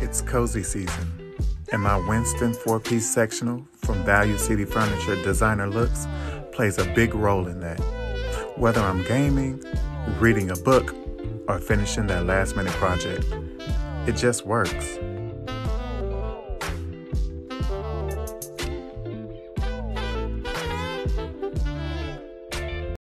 It's cozy season, and my Winston 4-piece sectional from Value City Furniture Designer Looks plays a big role in that. Whether I'm gaming, reading a book, or finishing that last-minute project, it just works.